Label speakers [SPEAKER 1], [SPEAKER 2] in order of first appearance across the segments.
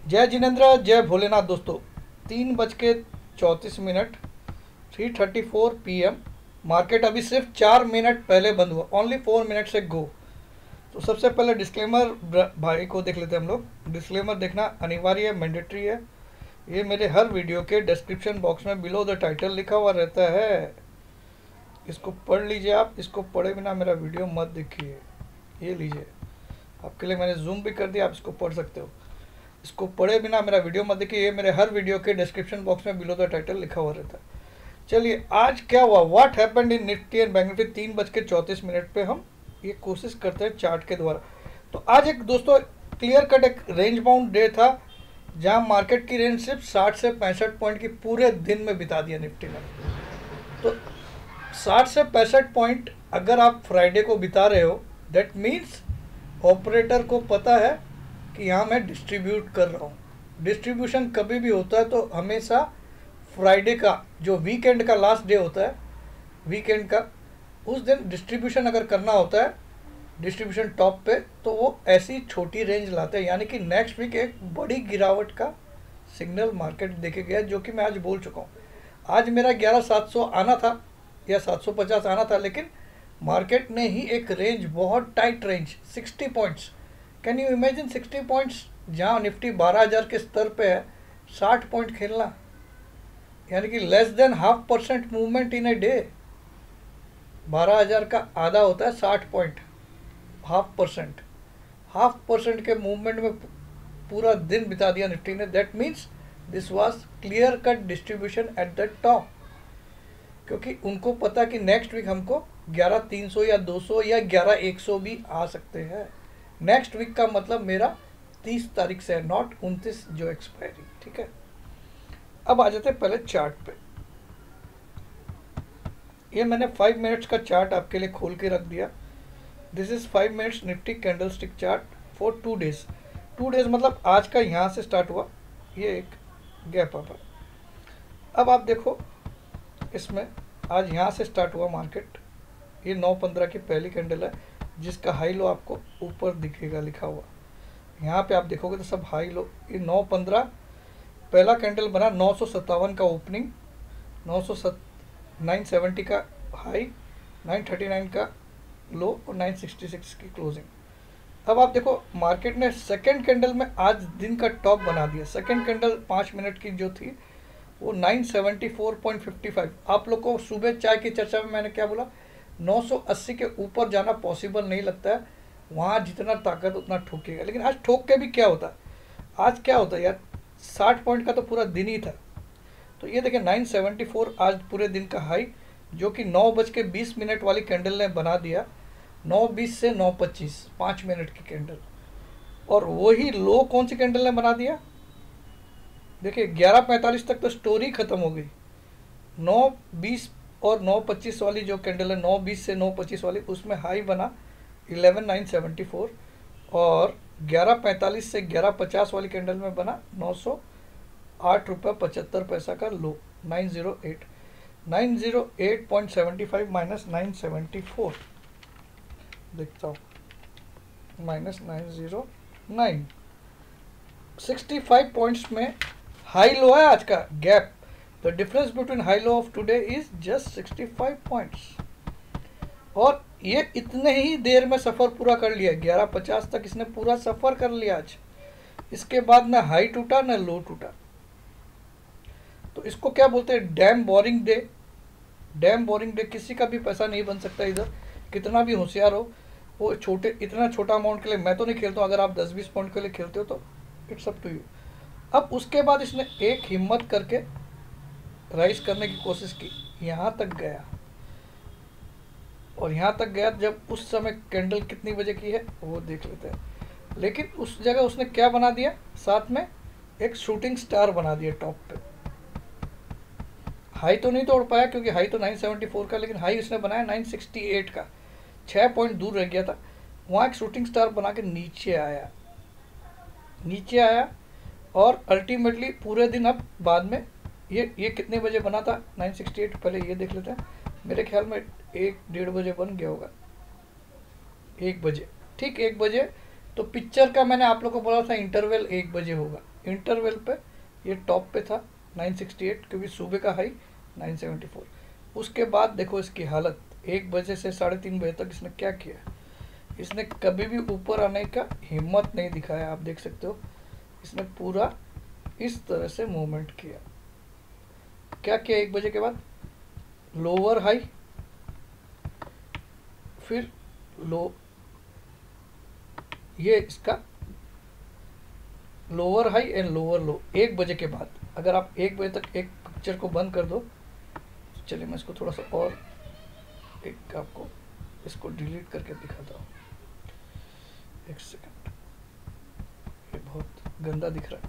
[SPEAKER 1] जय जिनेन्द्र, जय भोलेनाथ दोस्तों। 3:34, 3:34 PM। मार्केट अभी सिर्फ 4 मिनट पहले बंद हुआ, ओनली 4 मिनट से गो। तो सबसे पहले डिस्क्लेमर भाई को देख लेते हैं हम लोग। डिस्क्लेमर देखना अनिवार्य है, मैंडेटरी है। ये मेरे हर वीडियो के डिस्क्रिप्शन बॉक्स में बिलो द टाइटल लिखा हुआ रहता है, इसको पढ़ लीजिए। आप इसको पढ़े बिना मेरा वीडियो मत देखिए। ये लीजिए, आपके लिए मैंने जूम भी कर दिया, आप इसको पढ़ सकते हो। इसको पढ़े बिना मेरा वीडियो मत देखिए। ये मेरे हर वीडियो के डिस्क्रिप्शन बॉक्स में बिलो द टाइटल लिखा हुआ रहता है। चलिए, आज क्या हुआ, what happened in Nifty and bank Nifty, 3:34 पे हम ये कोशिश करते हैं चार्ट के द्वारा। तो आज एक दोस्तों क्लियर कट एक रेंज बाउंड डे था, जहां मार्केट की रेंज सिर्फ 60 से 65 पॉइंट की पूरे दिन में बिता दिया निफ्टी ने। तो 60 से 65 पॉइंट अगर आप फ्राइडे को बिता रहे हो, दैट मीन्स ऑपरेटर को पता है कि यहाँ मैं डिस्ट्रीब्यूट कर रहा हूँ। डिस्ट्रीब्यूशन कभी भी होता है तो हमेशा फ्राइडे का, जो वीकेंड का लास्ट डे होता है, वीकेंड का उस दिन डिस्ट्रीब्यूशन अगर करना होता है, डिस्ट्रीब्यूशन टॉप पे, तो वो ऐसी छोटी रेंज लाते हैं। यानी कि नेक्स्ट वीक एक बड़ी गिरावट का सिग्नल मार्केट देखे गया, जो कि मैं आज बोल चुका हूँ। आज मेरा 11,700 आना था या 750 आना था, लेकिन मार्केट ने ही एक रेंज, बहुत tight range, 60 points. Can you imagine 60 points, जहाँ निफ्टी 12,000 के स्तर पे है, 60 पॉइंट खेलना, यानी कि less than 0.5% movement in a day. 12,000 का आधा होता है 60 पॉइंट, 0.5%। 0.5% के मूवमेंट में पूरा दिन बिता दिया निफ्टी ने। That means this was clear cut distribution at the top, क्योंकि उनको पता कि नेक्स्ट वीक हमको 11,300 या 200 या 11,100 भी आ सकते हैं। नेक्स्ट वीक का मतलब मेरा 30 तारीख से है, नॉट 29 जो एक्सपायरी। ठीक है, अब आ जाते हैं पहले चार्ट पे। ये मैंने 5 मिनट्स का चार्ट आपके लिए खोल के रख दिया। This is 5 minutes Nifty candle stick chart for 2 days. 2 days मतलब आज का यहाँ से स्टार्ट हुआ, ये एक गैप अप है। अब आप देखो, इसमें आज यहाँ से स्टार्ट हुआ मार्केट। ये 9:15 की पहली कैंडल है, जिसका हाई लो आपको ऊपर दिखेगा लिखा हुआ। यहाँ पे आप देखोगे तो सब हाई लो। ये 9:15 पहला कैंडल बना, 957 का ओपनिंग, 970 का हाई, 939 का लो और 966 की क्लोजिंग। अब आप देखो, मार्केट ने सेकेंड कैंडल में आज दिन का टॉप बना दिया। सेकेंड कैंडल 5 मिनट की जो थी वो 974.55। आप लोग को सुबह चाय की चर्चा में मैंने क्या बोला, 980 के ऊपर जाना पॉसिबल नहीं लगता है। वहाँ जितना ताकत उतना ठोकेगा। लेकिन आज ठोक के भी क्या होता है, आज क्या होता है यार, 60 पॉइंट का तो पूरा दिन ही था। तो ये देखें 974 आज पूरे दिन का हाई, जो कि 9:20 वाली कैंडल ने बना दिया। 9:20 से 9:25, 5 मिनट की कैंडल। और वही लो कौन सी कैंडल ने बना दिया, देखिए 11:45 तक तो स्टोरी खत्म हो गई। 9:20 और 9:25 वाली जो कैंडल है, 9:20 से 9:25 वाली, उसमें हाई बना 11,974 और 11:45 से 11:50 वाली कैंडल में बना 908.75 का लो, 908, 908.75 माइनस 974, देखता हूँ, माइनस 909, 65 पॉइंट्स में हाई लो है आज का गैप। The difference between high low of today is just 65 points. और ये इतने ही देर में सफ़र पूरा कर लिया, 11:50 तक इसने पूरा सफ़र कर लिया आज। इसके बाद ना हाई टूटा ना लो टूटा। तो इसको क्या बोलते हैं, damn boring day. Damn boring day, किसी का भी पैसा नहीं बन सकता इधर, कितना भी होशियार हो। वो छोटे, इतना छोटा अमाउंट के लिए मैं तो नहीं खेलता हूँ। अगर आप 10-20 पॉइंट के लिए खेलते हो तो इट्स अप टू यू। अब उसके बाद इसने एक हिम्मत करके राइज करने की कोशिश की, यहाँ तक गया। और यहाँ तक गया जब उस समय कैंडल कितनी बजे की है वो देख लेते हैं। लेकिन उस जगह उसने क्या बना दिया, साथ में एक शूटिंग स्टार बना दिया टॉप पे। हाई तो नहीं तोड़ पाया, क्योंकि हाई तो 974 का, लेकिन हाई उसने बनाया 968 का, 6 पॉइंट दूर रह गया था। वहाँ एक शूटिंग स्टार बना के नीचे आया, नीचे आया। और अल्टीमेटली पूरे दिन, अब बाद में ये कितने बजे बना था 968, पहले ये देख लेते हैं। मेरे ख्याल में 1-1:30 बजे बन गया होगा, 1 बजे, ठीक 1 बजे। तो पिक्चर का मैंने आप लोग को बोला था इंटरवल 1 बजे होगा, इंटरवल पे ये टॉप पे था 968, क्योंकि सुबह का हाई 974। उसके बाद देखो इसकी हालत, 1 बजे से 3:30 बजे तक इसने क्या किया, इसने कभी भी ऊपर आने का हिम्मत नहीं दिखाया। आप देख सकते हो इसने पूरा इस तरह से मूवमेंट किया। क्या किया 1 बजे के बाद, लोअर हाई, फिर लो, ये इसका lower high and lower low 1 बजे के बाद। अगर आप 1 बजे तक एक पिक्चर को बंद कर दो, तो चलिए मैं इसको थोड़ा सा और एक आपको इसको डिलीट करके दिखाता हूँ। 1 सेकंड, ये बहुत गंदा दिख रहा है।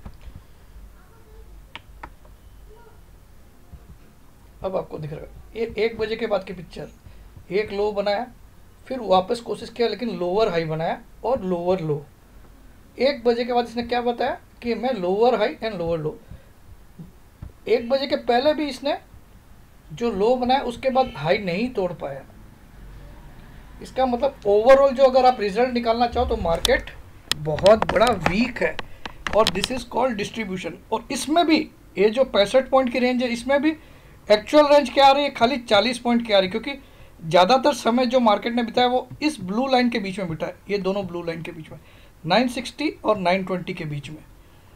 [SPEAKER 1] अब आपको दिख रहा है ये 1 बजे के बाद की पिक्चर, एक लो बनाया, फिर वापस कोशिश किया लेकिन लोअर हाई बनाया और लोअर लो। 1 बजे के बाद इसने क्या बताया कि मैं lower high and lower low. 1 बजे के पहले भी इसने जो लो बनाया उसके बाद हाई नहीं तोड़ पाया। इसका मतलब ओवरऑल जो अगर आप रिजल्ट निकालना चाहो तो मार्केट बहुत बड़ा वीक है, और दिस इज कॉल्ड डिस्ट्रीब्यूशन। और इसमें भी ये जो 65 पॉइंट की रेंज है, इसमें भी एक्चुअल रेंज क्या आ रही है, खाली 40 पॉइंट की आ रही है, क्योंकि ज़्यादातर समय जो मार्केट ने बिताया वो इस ब्लू लाइन के बीच में बिताया, ये दोनों ब्लू लाइन के बीच में 960 और 920 के बीच में।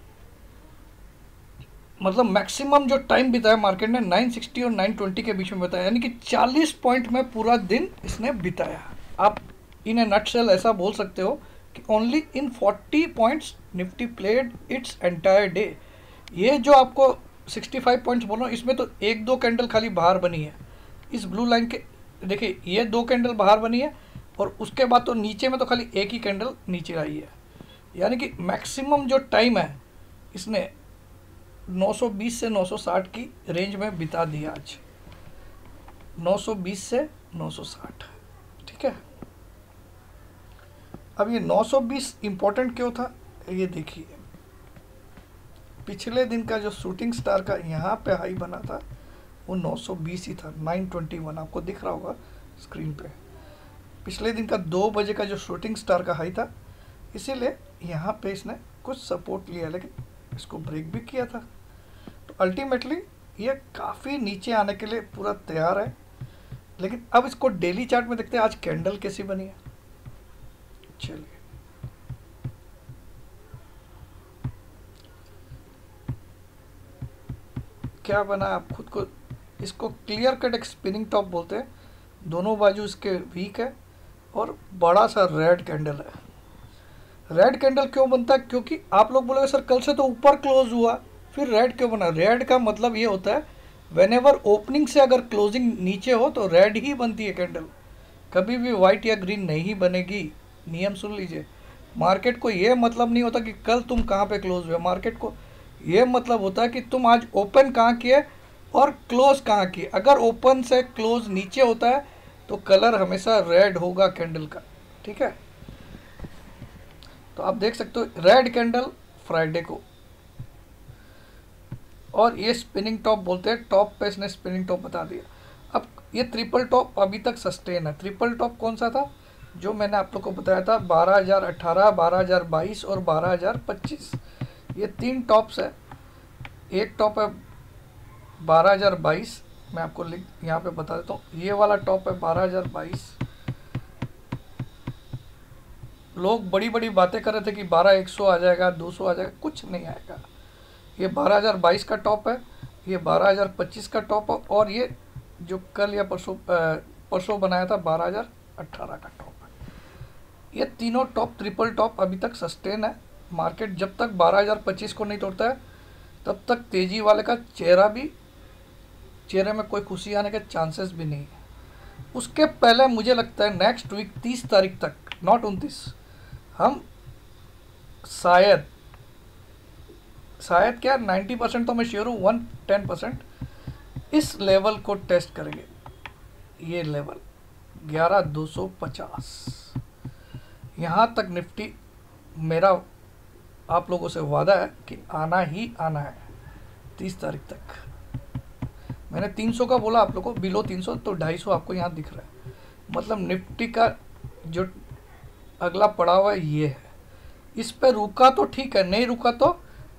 [SPEAKER 1] मतलब मैक्सिमम जो टाइम बिताया मार्केट ने 960 और 920 के बीच में बिताया, यानी कि 40 पॉइंट में पूरा दिन इसने बिताया। आप इन ए नटशेल ऐसा बोल सकते हो कि only in 40 points Nifty played its entire day. ये जो आपको 65 पॉइंट्स बोल रहा हूँ, इसमें तो 1-2 कैंडल खाली बाहर बनी है इस ब्लू लाइन के। देखिए ये 2 कैंडल बाहर बनी है, और उसके बाद तो नीचे में तो खाली एक ही कैंडल नीचे आई है। यानी कि मैक्सिमम जो टाइम है इसने 920 से 960 की रेंज में बिता दिया आज, 920 से 960, ठीक है। अब ये 920 इंपॉर्टेंट क्यों था, ये देखिए पिछले दिन का जो शूटिंग स्टार का यहाँ पे हाई बना था वो 920 ही था, 921 आपको दिख रहा होगा स्क्रीन पे। पिछले दिन का 2 बजे का जो शूटिंग स्टार का हाई था, इसीलिए यहाँ पे इसने कुछ सपोर्ट लिया, लेकिन इसको ब्रेक भी किया था। तो अल्टीमेटली ये काफ़ी नीचे आने के लिए पूरा तैयार है। लेकिन अब इसको डेली चार्ट में देखते हैं आज कैंडल कैसी बनी है। चलिए क्या बना, आप खुद को, इसको क्लियर कट एक स्पिनिंग टॉप बोलते हैं। दोनों बाजू इसके वीक है और बड़ा सा रेड कैंडल है। रेड कैंडल क्यों बनता है, क्योंकि आप लोग बोलोगे सर कल से तो ऊपर क्लोज हुआ फिर रेड क्यों बना। रेड का मतलब ये होता है व्हेनेवर ओपनिंग से अगर क्लोजिंग नीचे हो तो रेड ही बनती है कैंडल, कभी भी वाइट या ग्रीन नहीं बनेगी। नियम सुन लीजिए, मार्केट को ये मतलब नहीं होता कि कल तुम कहाँ पे क्लोज हुए, मार्केट को ये मतलब होता है कि तुम आज ओपन कहाँ किए और क्लोज कहाँ किए। अगर ओपन से क्लोज नीचे होता है तो कलर हमेशा रेड होगा कैंडल का, ठीक है। तो आप देख सकते हो रेड कैंडल फ्राइडे को, और ये स्पिनिंग टॉप बोलते हैं। टॉप पे इसने स्पिनिंग टॉप बता दिया। अब ये ट्रिपल टॉप अभी तक सस्टेन है। ट्रिपल टॉप कौन सा था, जो मैंने आप लोग को बताया था 12,018, 12,022 और 12,025, ये 3 टॉप्स है। एक टॉप है 12,022, मैं आपको लिंक यहाँ पे बता देता हूँ। ये वाला टॉप है 12,022। लोग बड़ी बड़ी बातें कर रहे थे कि 12,100 आ जाएगा, 200 आ जाएगा, कुछ नहीं आएगा। ये 12,022 का टॉप है, ये 12,025 का टॉप है, और ये जो कल या परसों बनाया था 12,018 का टॉप है। ये तीनों टॉप ट्रिपल टॉप अभी तक सस्टेन है। मार्केट जब तक 12,025 को नहीं तोड़ता है तब तक तेजी वाले का चेहरे में कोई खुशी आने के चांसेस भी नहीं है। उसके पहले मुझे लगता है नेक्स्ट वीक 30 तारीख तक, नॉट 29, हम शायद क्या 90% तो मैं श्योर हूँ, 110% इस लेवल को टेस्ट करेंगे। ये लेवल 11,250, यहाँ तक निफ्टी, मेरा आप लोगों से वादा है कि आना ही आना है 30 तारीख तक। मैंने 300 का बोला आप लोगों को, बिलो 300 तो 250 आपको यहाँ दिख रहा है। मतलब निफ्टी का जो अगला पड़ाव है ये है। इस पे रुका तो ठीक है, नहीं रुका तो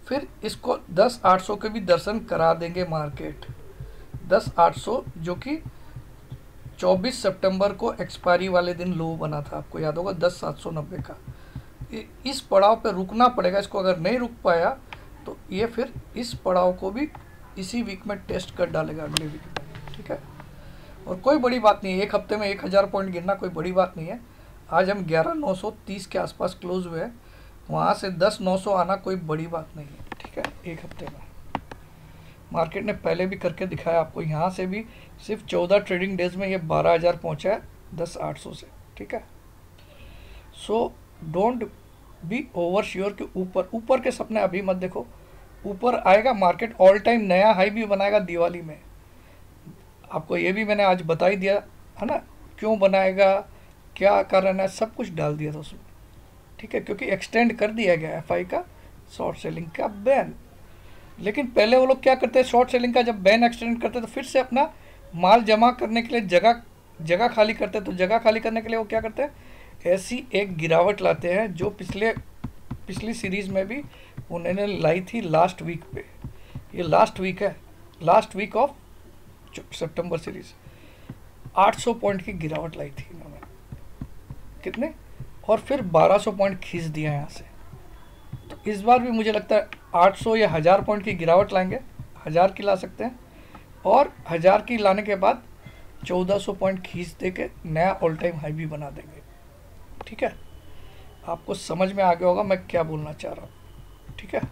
[SPEAKER 1] फिर इसको 10,800 के भी दर्शन करा देंगे मार्केट। 10,800 जो कि 24 सितंबर को एक्सपायरी वाले दिन लो बना था, आपको याद होगा 10,790 का। इस पड़ाव पे रुकना पड़ेगा इसको, अगर नहीं रुक पाया तो ये फिर इस पड़ाव को भी इसी वीक में टेस्ट कर डालेगा, अगले वीक में, ठीक है। और कोई बड़ी बात नहीं है, एक हफ्ते में 1,000 पॉइंट गिरना कोई बड़ी बात नहीं है। आज हम 11,930 के आसपास क्लोज हुए हैं, वहाँ से 10,900 आना कोई बड़ी बात नहीं है, ठीक है। एक हफ्ते में मार्केट ने पहले भी करके दिखाया आपको, यहाँ से भी सिर्फ 14 ट्रेडिंग डेज में ये 12,000 पहुँचा है 10,800 से, ठीक है। So don't be over sure कि ऊपर के सपने अभी मत देखो। ऊपर आएगा मार्केट, ऑल टाइम नया हाई भी बनाएगा दिवाली में, आपको ये भी मैंने आज बता ही दिया है ना, क्यों बनाएगा, क्या कारण है, सब कुछ डाल दिया था उसमें, ठीक है। क्योंकि एक्सटेंड कर दिया गया एफआई का शॉर्ट सेलिंग का बैन। लेकिन पहले वो लोग क्या करते हैं, शॉर्ट सेलिंग का जब बैन एक्सटेंड करते तो फिर से अपना माल जमा करने के लिए जगह खाली करते हैं। तो जगह खाली करने के लिए वो क्या करते हैं, ऐसी एक गिरावट लाते हैं जो पिछली सीरीज़ में भी उन्होंने लाई थी लास्ट वीक पे। ये लास्ट वीक है, लास्ट वीक ऑफ सितंबर सीरीज 800 पॉइंट की गिरावट लाई थी इन्होंने, कितने, और फिर 1200 पॉइंट खींच दिया यहाँ से। तो इस बार भी मुझे लगता है 800 या 1000 पॉइंट की गिरावट लाएंगे, 1000 की ला सकते हैं, और 1000 की लाने के बाद 1400 पॉइंट खींच दे के नया ऑल टाइम हाई भी बना देंगे, ठीक है। आपको समझ में आ गया होगा मैं क्या बोलना चाह रहा हूँ, ठीक है।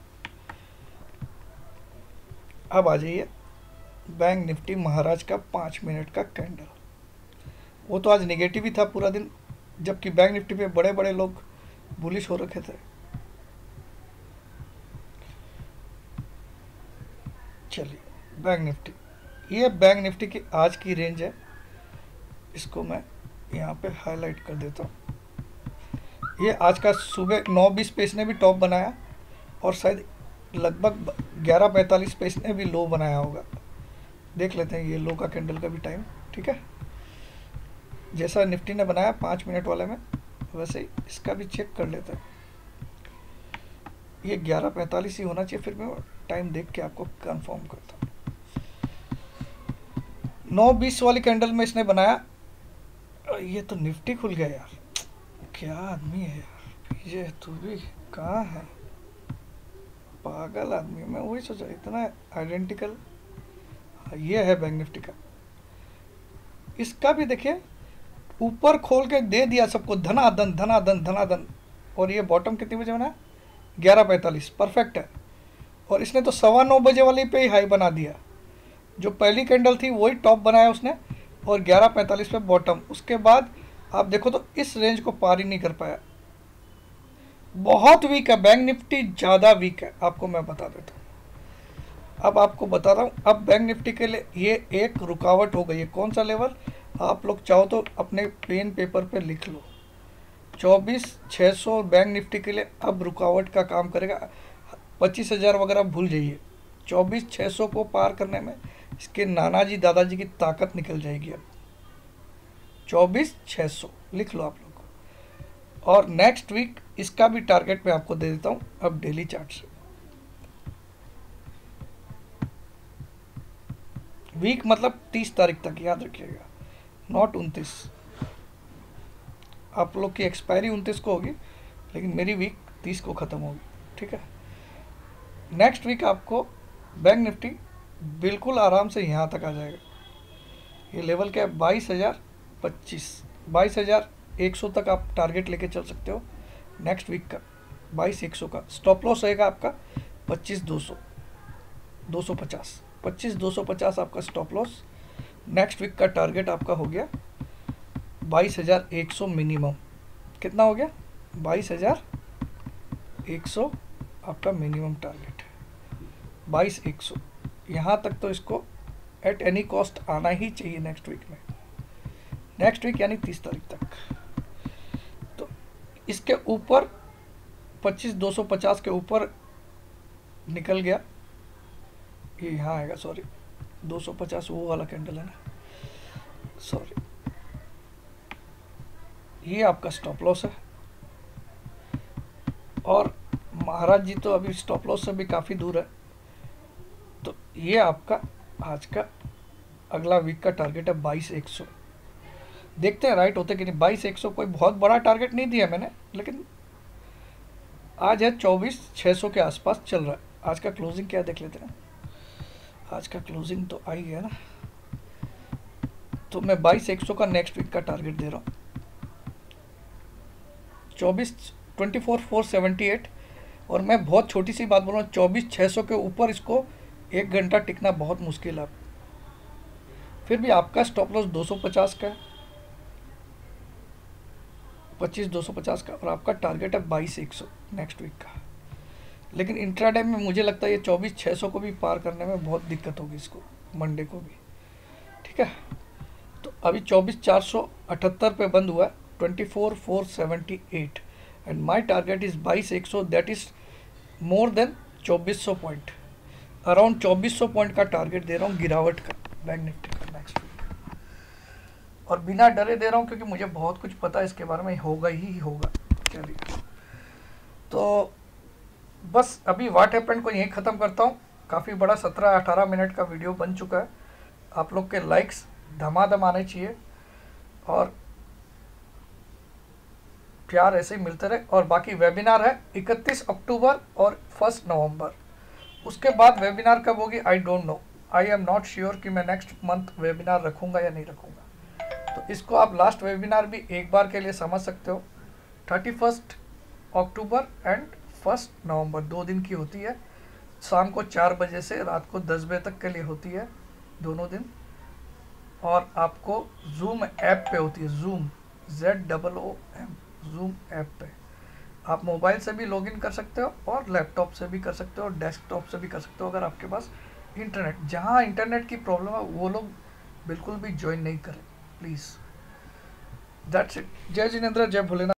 [SPEAKER 1] अब आ जाइए बैंक निफ्टी महाराज का 5 मिनट का कैंडल। वो तो आज नेगेटिव ही था पूरा दिन, जबकि बैंक निफ्टी पे बड़े बड़े लोग बुलिश हो रखे थे। चलिए बैंक निफ्टी, ये बैंक निफ्टी की आज की रेंज है, इसको मैं यहाँ पे हाईलाइट कर देता हूँ। ये आज का सुबह 9:20 पे इसने भी टॉप बनाया, और शायद लगभग 11:45 पे इसने भी लो बनाया होगा। देख लेते हैं ये लो का कैंडल का भी टाइम, ठीक है। जैसा निफ्टी ने बनाया 5 मिनट वाले में, वैसे ही इसका भी चेक कर लेते हैं। ये 11:45 ही होना चाहिए, फिर मैं टाइम देख के आपको कंफर्म करता हूँ। 9:20 वाली कैंडल में इसने बनाया, ये तो निफ्टी खुल गया यार, क्या आदमी है यार, ये तू भी कहाँ है, पागल आदमी। मैं वही सोचा इतना आइडेंटिकल। ये है बैंक निफ्टी का, इसका भी देखिए ऊपर खोल के दे दिया सबको धनाधन धनाधन धनाधन, और ये बॉटम कितने बजे बना, 11:45, परफेक्ट है। और इसने तो 9:15 बजे वाली पे ही हाई बना दिया, जो पहली कैंडल थी वही टॉप बनाया उसने, और 11:45 पे बॉटम। उसके बाद आप देखो तो इस रेंज को पार ही नहीं कर पाया, बहुत वीक है बैंक निफ्टी, ज़्यादा वीक है, आपको मैं बता देता हूँ। अब आपको बता रहा हूँ, अब बैंक निफ्टी के लिए ये एक रुकावट हो गई है। कौन सा लेवल, आप लोग चाहो तो अपने पेन पेपर पे लिख लो, 24,600 बैंक निफ्टी के लिए अब रुकावट का काम करेगा। 25,000 वगैरह भूल जाइए, 24,600 को पार करने में इसके नाना जी दादाजी की ताकत निकल जाएगी। अब 24,600 लिख लो आप लोग। और नेक्स्ट वीक इसका भी टारगेट मैं आपको दे देता हूँ अब डेली चार्ट से। वीक मतलब 30 तारीख तक, याद रखिएगा, नॉट 29। आप लोग की एक्सपायरी 29 को होगी, लेकिन मेरी वीक 30 को ख़त्म होगी, ठीक है। नेक्स्ट वीक आपको बैंक निफ्टी बिल्कुल आराम से यहाँ तक आ जाएगा। ये लेवल क्या है, 22,025, 22,100 तक आप टारगेट लेके चल सकते हो नेक्स्ट वीक का। 22,100 का स्टॉप लॉस रहेगा आपका, 25,200, 250, 25,250 आपका स्टॉप लॉस। नेक्स्ट वीक का टारगेट आपका हो गया 22,100 मिनिमम। कितना हो गया, 22,100 आपका मिनिमम टारगेट है, 22,100। यहाँ तक तो इसको एट एनी कॉस्ट आना ही चाहिए नेक्स्ट वीक में, नेक्स्ट वीक यानी 30 तारीख तक। तो इसके ऊपर 25,250 के ऊपर निकल गया, ये यहाँ आएगा, सॉरी 250 वो वाला कैंडल है ना, सॉरी, ये आपका स्टॉप लॉस है। और महाराज जी तो अभी स्टॉप लॉस से भी काफ़ी दूर है। तो ये आपका आज का अगला वीक का टारगेट है 22,100। देखते हैं राइट होते कि नहीं। 22,100 कोई बहुत बड़ा टारगेट नहीं दिया मैंने, लेकिन आज है 24,600 के आसपास चल रहा है। आज का क्लोजिंग क्या देख लेते हैं। आज का क्लोजिंग तो आ ही गया ना, तो मैं 22,100 का नेक्स्ट वीक का टारगेट दे रहा हूँ। 24,478। और मैं बहुत छोटी सी बात बोल रहा हूँ, 24,600 के ऊपर इसको 1 घंटा टिकना बहुत मुश्किल है। फिर भी आपका स्टॉप लॉस 250 का है, 25,250 का, और आपका टारगेट है 22,100 नेक्स्ट वीक का। लेकिन इंट्राडे में मुझे लगता है ये 24,600 को भी पार करने में बहुत दिक्कत होगी इसको, मंडे को भी। ठीक है, तो अभी 24,478 पे बंद हुआ है, 24,478, and my target is 22,100, that is more than 2,400 point. Around 2,400 point का टारगेट दे रहा हूँ गिरावट का बैंक निफ्टी का नेक्स्ट वीक। और बिना डरे दे रहा हूँ क्योंकि मुझे बहुत कुछ पता है इसके बारे में, होगा ही होगा। चलिए, तो बस अभी व्हाट हैपेंड को यहीं ख़त्म करता हूँ। काफ़ी बड़ा 17-18 मिनट का वीडियो बन चुका है। आप लोग के लाइक्स धमाधम आने चाहिए और प्यार ऐसे ही मिलते रहे। और बाकी वेबिनार है 31 अक्टूबर और 1 नवंबर। उसके बाद वेबिनार कब होगी I don't know, I am not sure कि मैं नेक्स्ट मंथ वेबिनार रखूँगा या नहीं रखूँगा। तो इसको आप लास्ट वेबिनार भी एक बार के लिए समझ सकते हो। 31 अक्टूबर एंड 1 नवंबर 2 दिन की होती है। शाम को 4 बजे से रात को 10 बजे तक के लिए होती है दोनों दिन। और आपको जूम ऐप पे होती है, जूम ZOOM, जूम ऐप पे आप मोबाइल से भी लॉगिन कर सकते हो और लैपटॉप से भी कर सकते हो और डेस्कटॉप से भी कर सकते हो अगर आपके पास इंटरनेट। जहाँ इंटरनेट की प्रॉब्लम है वो लोग बिल्कुल भी ज्वाइन नहीं करें प्लीज़। That's it. जय जिनेंद्र, जय भोलेनाथ।